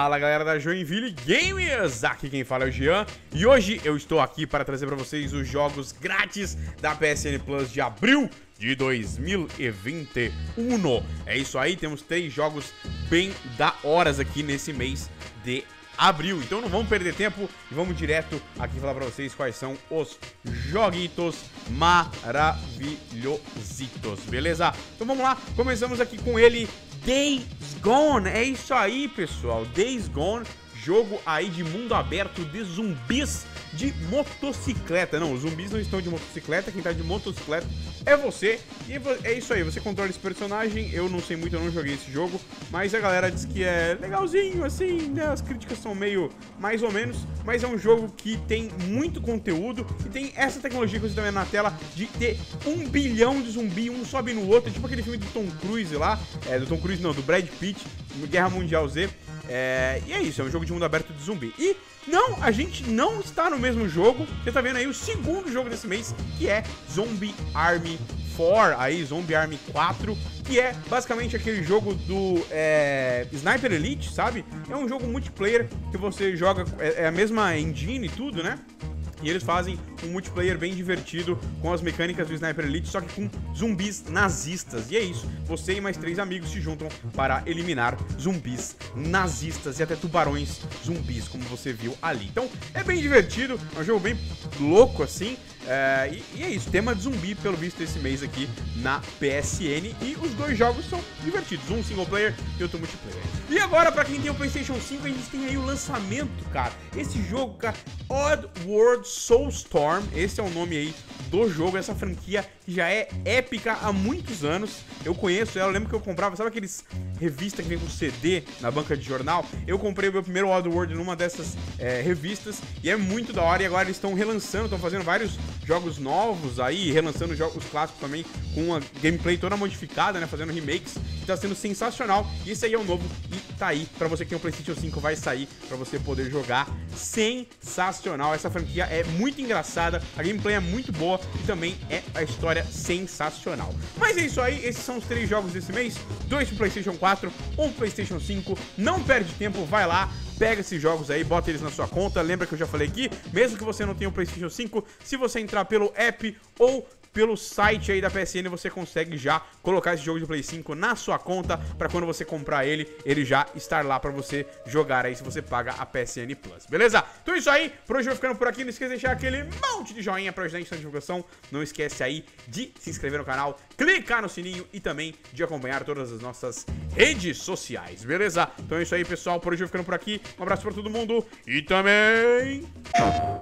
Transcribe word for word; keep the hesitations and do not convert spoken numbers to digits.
Fala galera da Joinville Games, aqui quem fala é o Jean e hoje eu estou aqui para trazer para vocês os jogos grátis da P S N Plus de abril de dois mil e vinte e um. É isso aí, temos três jogos bem da horas aqui nesse mês de abril, então não vamos perder tempo e vamos direto aqui falar pra vocês quais são os joguitos maravilhositos, beleza? Então vamos lá, começamos aqui com ele, Days Gone. É isso aí, pessoal, Days Gone, jogo aí de mundo aberto de zumbis de motocicleta. Não, os zumbis não estão de motocicleta, quem tá de motocicleta é você. E é isso aí, você controla esse personagem. Eu não sei muito, eu não joguei esse jogo, mas a galera diz que é legalzinho, assim, né? As críticas são meio mais ou menos, mas é um jogo que tem muito conteúdo e tem essa tecnologia que você tá vendo na tela de ter um bilhão de zumbi, um sobe no outro, tipo aquele filme do Tom Cruise lá, é, do Tom Cruise não, do Brad Pitt, Guerra Mundial Z. É, e é isso, é um jogo de mundo aberto de zumbi. E não, a gente não está no mesmo jogo. Você tá vendo aí o segundo jogo desse mês, que é Zombie Army quatro, aí Zombie Army quatro, que é basicamente aquele jogo do é, Sniper Elite, sabe? É um jogo multiplayer que você joga, é, é a mesma engine e tudo, né? E eles fazem um multiplayer bem divertido com as mecânicas do Sniper Elite, só que com zumbis nazistas. E é isso, você e mais três amigos se juntam para eliminar zumbis nazistas e até tubarões zumbis, como você viu ali. Então é bem divertido, é um jogo bem louco assim. É, e, e é isso, tema de zumbi pelo visto esse mês aqui na P S N. E os dois jogos são divertidos, um single player e outro multiplayer. E agora, pra quem tem o PlayStation cinco, a gente tem aí o lançamento, cara. Esse jogo, cara, Oddworld Soulstorm, esse é o nome aí do jogo, essa franquia que já é épica há muitos anos. Eu conheço ela, eu lembro que eu comprava, sabe aqueles revistas que vem com C D na banca de jornal? Eu comprei o meu primeiro Oddworld numa dessas é, revistas e é muito da hora. E agora eles estão relançando, estão fazendo vários jogos novos aí, relançando jogos clássicos também com uma gameplay toda modificada, né, fazendo remakes, que tá sendo sensacional. E esse aí é o novo e tá aí, pra você que tem um PlayStation cinco, vai sair pra você poder jogar. Sensacional, essa franquia é muito engraçada, a gameplay é muito boa e também é a história sensacional. Mas é isso aí, esses são os três jogos desse mês, dois pro PlayStation quatro, um pro PlayStation cinco, não perde tempo, vai lá, pega esses jogos aí, bota eles na sua conta. Lembra que eu já falei aqui, mesmo que você não tenha o PlayStation cinco, se você entrar pelo app ou pelo site aí da P S N, você consegue já colocar esse jogo de Play cinco na sua conta, pra quando você comprar ele, ele já estar lá pra você jogar aí, se você paga a P S N Plus, beleza? Então é isso aí, por hoje eu vou ficando por aqui, não esqueça de deixar aquele monte de joinha pra ajudar a gente na divulgação, não esquece aí de se inscrever no canal, clicar no sininho e também de acompanhar todas as nossas redes sociais, beleza? Então é isso aí, pessoal, por hoje eu vou ficando por aqui, um abraço pra todo mundo e também...